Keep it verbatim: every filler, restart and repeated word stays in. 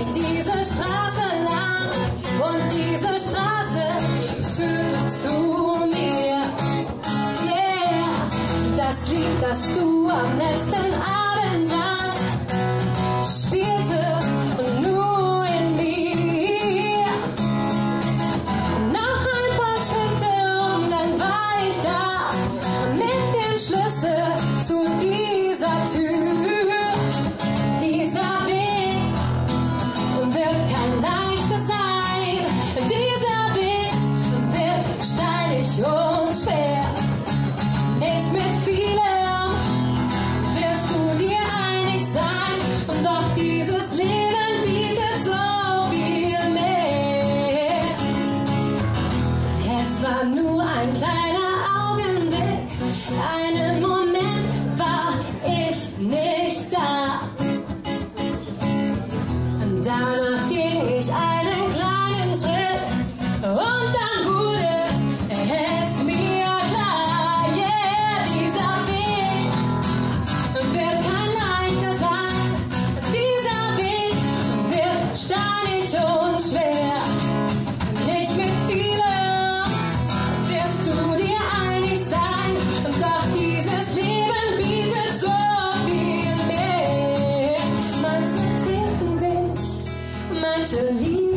ich diese Straße lang und diese Straße führt zu mir. Yeah, das Lied, das du am letzten Abend sang, spielte nur in mir. Noch ein paar Schritte und dann war ich da mit dem Schlüssel zu dieser Tür. Dieser Weg wird kein leichter sein. Dieser Weg wird steinig und schwer. Nicht mit vielem wirst du dir einig sein. Doch dieses Leben bietet so viel mehr. Es war nur ein kleiner Augenblick. Einen Moment war ich nicht da. Danach ging ich einen kleinen Schritt und dann wurde es mir klar. Yeah, dieser Weg wird kein leichter sein. Dieser Weg wird steinig und schwer. Nicht mit vielem wirst du dir einig sein. Doch dieses Leben bietet so viel mehr. Manche treten dich, manche lieben